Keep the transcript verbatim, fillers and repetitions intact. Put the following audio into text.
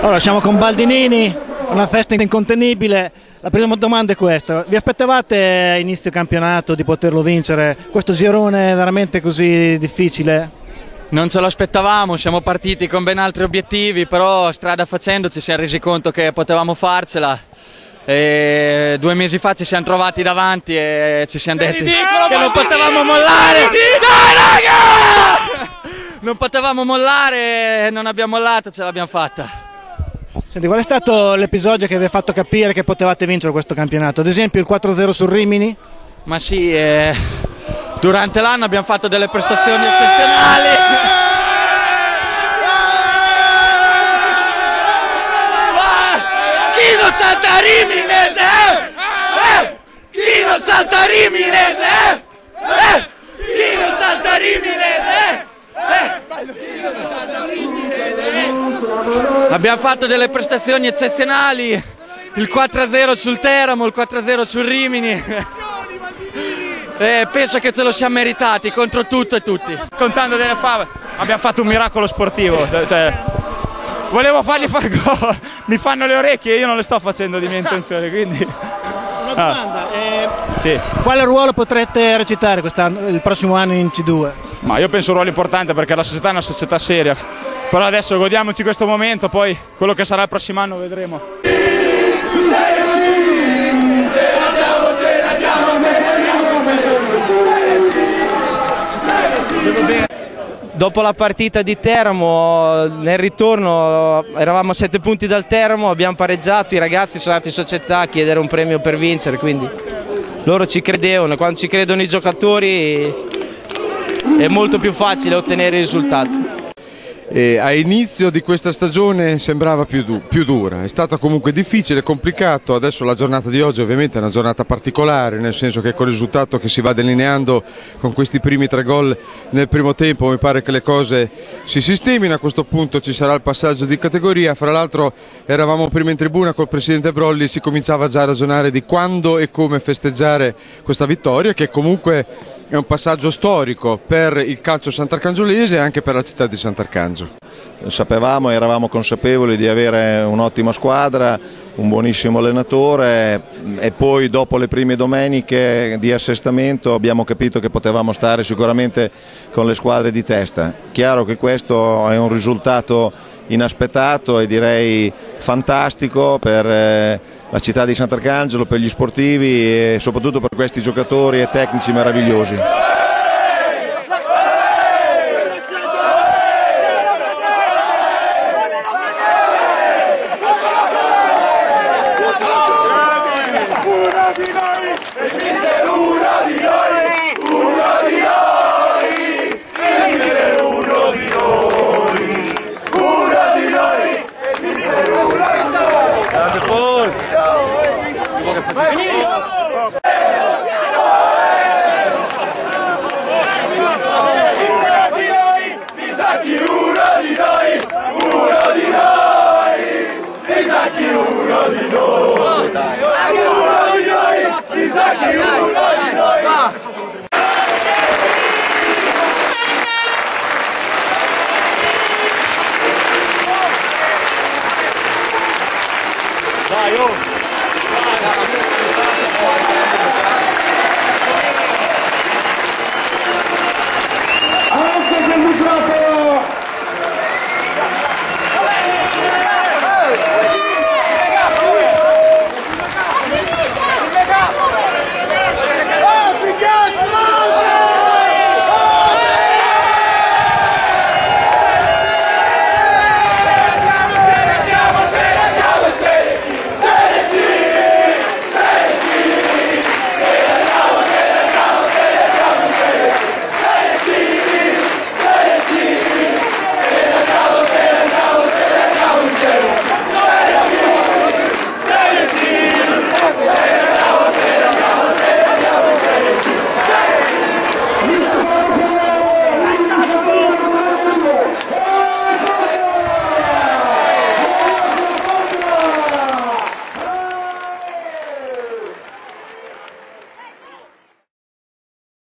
Allora, siamo con Baldinini, una festa incontenibile. La prima domanda è questa: vi aspettavate a inizio campionato di poterlo vincere? Questo girone è veramente così difficile? Non ce lo aspettavamo, siamo partiti con ben altri obiettivi, però strada facendo ci siamo resi conto che potevamo farcela. E due mesi fa ci siamo trovati davanti e ci siamo detti ridicolo, che non potevamo mollare. Dai, raga! Non potevamo mollare, non abbiamo mollato, ce l'abbiamo fatta. Senti, qual è stato l'episodio che vi ha fatto capire che potevate vincere questo campionato? Ad esempio il quattro a zero sul Rimini? Ma sì, eh, durante l'anno abbiamo fatto delle prestazioni eccezionali. Chi non salta a Rimini? Eh? Chi non salta a Rimini? Eh? Chi non salta a Rimini? Eh? Abbiamo fatto delle prestazioni eccezionali, il quattro a zero sul Teramo, il quattro a zero sul Rimini. E penso che ce lo siamo meritati contro tutto e tutti. Contando delle fave, abbiamo fatto un miracolo sportivo. Cioè, volevo fargli far gol, mi fanno le orecchie e io non le sto facendo di mia intenzione, quindi... Una domanda, ah. eh, sì. Quale ruolo potrete recitare quest'anno, il prossimo anno in C due? Ma io penso un ruolo importante perché la società è una società seria, però adesso godiamoci questo momento, poi quello che sarà il prossimo anno vedremo. Dopo la partita di Teramo, nel ritorno eravamo a sette punti dal Teramo, abbiamo pareggiato, i ragazzi sono andati in società a chiedere un premio per vincere, quindi loro ci credevano, quando ci credono i giocatori è molto più facile ottenere il risultato. E a inizio di questa stagione sembrava più, du più dura, è stata comunque difficile, complicato. Adesso la giornata di oggi ovviamente è una giornata particolare, nel senso che col risultato che si va delineando con questi primi tre gol nel primo tempo mi pare che le cose si sistemino. A questo punto ci sarà il passaggio di categoria. Fra l'altro eravamo prima in tribuna col presidente Brolli, si cominciava già a ragionare di quando e come festeggiare questa vittoria, che comunque è un passaggio storico per il calcio santarcangiolese e anche per la città di Sant'Arcangelo. Sapevamo e eravamo consapevoli di avere un'ottima squadra, un buonissimo allenatore e poi dopo le prime domeniche di assestamento abbiamo capito che potevamo stare sicuramente con le squadre di testa. Chiaro che questo è un risultato inaspettato e direi fantastico per la città di Sant'Arcangelo, per gli sportivi e soprattutto per questi giocatori e tecnici meravigliosi. Dai, oh! Adesso c'è il microfono!